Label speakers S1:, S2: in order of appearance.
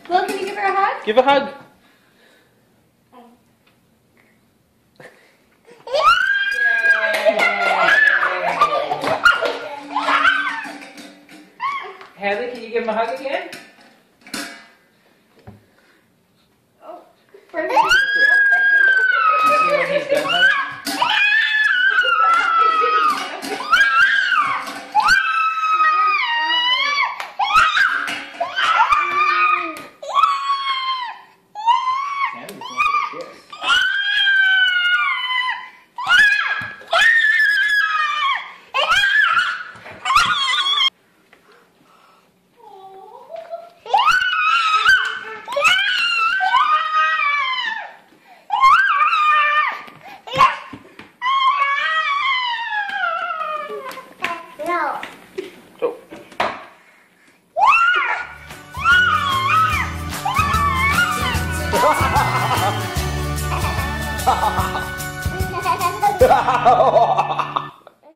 S1: Will, can you give her a hug?
S2: Give a hug. Hadley, can you give him a hug again?
S1: Oh,
S2: You see when he's done hugging? Hadley's going for a kiss.
S1: No.
S2: Oh.